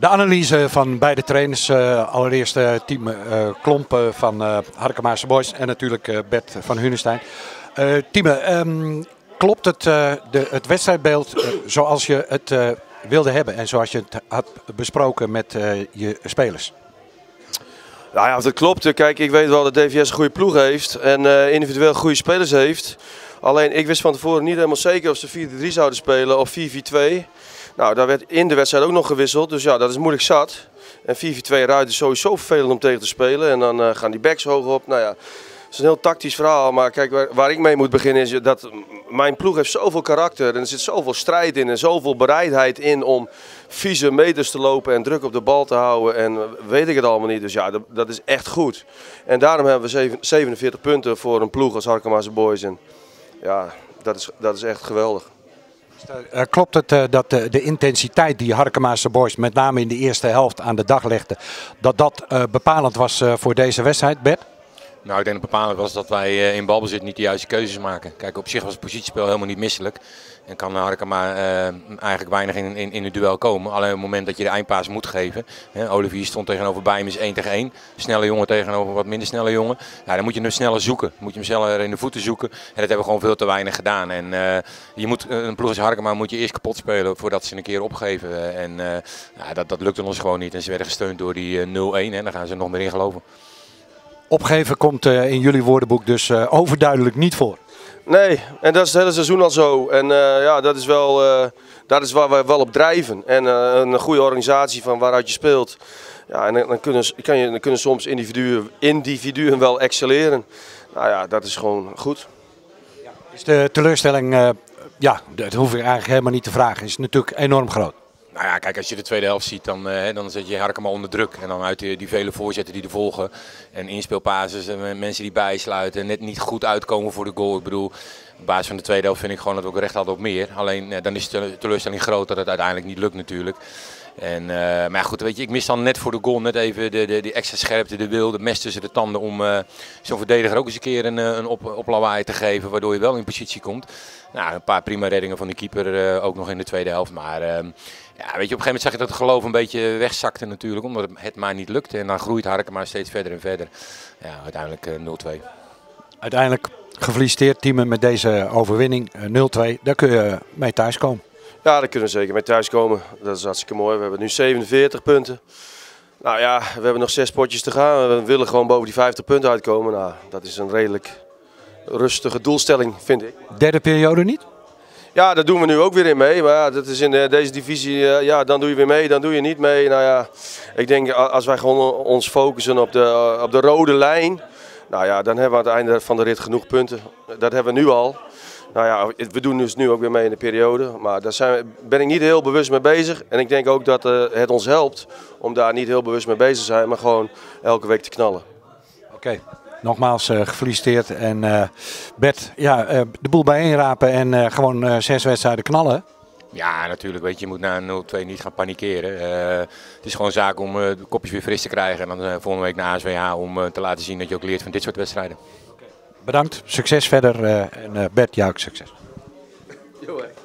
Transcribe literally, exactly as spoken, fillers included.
De analyse van beide trainers, uh, allereerst uh, team uh, Klomp uh, van uh, Harkemaarse Boys en natuurlijk uh, Bert van Hunestein. Uh, Tieme, um, klopt het, uh, de, het wedstrijdbeeld uh, zoals je het uh, wilde hebben en zoals je het had besproken met uh, je spelers? Nou ja, of dat klopt. Kijk, ik weet wel dat D V S een goede ploeg heeft en uh, individueel goede spelers heeft. Alleen ik wist van tevoren niet helemaal zeker of ze vier drie zouden spelen of vier vier twee. Nou, daar werd in de wedstrijd ook nog gewisseld, dus ja, dat is moeilijk zat. En vier vier twee eruit is sowieso vervelend om tegen te spelen. En dan uh, gaan die backs hoog op. Nou ja, het is een heel tactisch verhaal. Maar kijk, waar, waar ik mee moet beginnen is dat mijn ploeg heeft zoveel karakter. En er zit zoveel strijd in en zoveel bereidheid in om vieze meters te lopen en druk op de bal te houden. En weet ik het allemaal niet. Dus ja, dat, dat is echt goed. En daarom hebben we zevenenveertig punten voor een ploeg als Harkemaarse Boys. En ja, dat is, dat is echt geweldig. Uh, klopt het uh, dat de, de intensiteit die Harkemaarse Boys met name in de eerste helft aan de dag legde, dat dat uh, bepalend was uh, voor deze wedstrijd, Bert? Nou, ik denk dat bepalend was dat wij uh, in balbezit niet de juiste keuzes maken. Kijk, op zich was het positiespel helemaal niet misselijk. En kan Harkema uh, eigenlijk weinig in, in, in het duel komen. Alleen op het moment dat je de eindpaas moet geven. Hè, Olivier stond tegenover Bijm is één tegen één. Snelle jongen tegenover wat minder snelle jongen. Ja, dan moet je hem sneller zoeken. Dan moet je hem sneller in de voeten zoeken. En dat hebben we gewoon veel te weinig gedaan. En uh, je moet, een ploeg als Harkema moet je eerst kapot spelen voordat ze een keer opgeven. En uh, ja, dat, dat lukte ons gewoon niet. En ze werden gesteund door die uh, nul één. En daar gaan ze nog meer in geloven. Opgeven komt uh, in jullie woordenboek dus uh, overduidelijk niet voor. Nee, en dat is het hele seizoen al zo. En uh, ja, dat is, wel, uh, dat is waar we wel op drijven. En uh, een goede organisatie van waaruit je speelt. Ja, en dan kunnen, kan je, dan kunnen soms individuen, individuen wel excelleren. Nou ja, dat is gewoon goed. Ja, is de teleurstelling, uh, ja, dat hoef ik eigenlijk helemaal niet te vragen, is natuurlijk enorm groot. Nou ja, kijk, als je de tweede helft ziet, dan, uh, dan zet je Harkema onder druk. En dan uit die, die vele voorzetten die er volgen. En inspeelpases en mensen die bijsluiten. En net niet goed uitkomen voor de goal. Ik bedoel, op basis van de tweede helft vind ik gewoon dat we ook recht hadden op meer. Alleen uh, dan is de teleurstelling groot dat het uiteindelijk niet lukt natuurlijk. En, uh, maar ja, goed, weet je, ik mis dan net voor de goal net even de, de, de extra scherpte, de wil, de mes tussen de tanden om uh, zo'n verdediger ook eens een keer een, een op, oplawaai te geven, waardoor je wel in positie komt. Nou, een paar prima reddingen van de keeper uh, ook nog in de tweede helft, maar uh, ja, weet je, op een gegeven moment zag je dat het geloof een beetje wegzakte natuurlijk, omdat het maar niet lukte. En dan groeit Harkema steeds verder en verder. Ja, uiteindelijk uh, nul twee. Uiteindelijk gefeliciteerd teamen met deze overwinning, uh, nul twee, daar kun je mee thuiskomen. Ja, daar kunnen we zeker mee thuiskomen. Dat is hartstikke mooi. We hebben nu zevenenveertig punten. Nou ja, we hebben nog zes potjes te gaan. We willen gewoon boven die vijftig punten uitkomen. Nou, dat is een redelijk rustige doelstelling, vind ik. Derde periode niet? Ja, daar doen we nu ook weer in mee. Maar ja, dat is in deze divisie, ja, dan doe je weer mee, dan doe je niet mee. Nou ja, ik denk als wij gewoon ons focussen op de, op de rode lijn. Nou ja, dan hebben we aan het einde van de rit genoeg punten. Dat hebben we nu al. Nou ja, we doen dus nu ook weer mee in de periode, maar daar zijn, ben ik niet heel bewust mee bezig. En ik denk ook dat uh, het ons helpt om daar niet heel bewust mee bezig te zijn, maar gewoon elke week te knallen. Oké, okay. Nogmaals uh, gefeliciteerd. En uh, Bert, ja, uh, de boel bijeenrapen en uh, gewoon uh, zes wedstrijden knallen. Ja, natuurlijk. Weet je, je moet na nul twee niet gaan panikeren. Uh, het is gewoon zaak om uh, de kopjes weer fris te krijgen. En dan uh, volgende week naar A S W H om uh, te laten zien dat je ook leert van dit soort wedstrijden. Bedankt, succes verder uh, en uh, Bert, jou ook succes. Jo,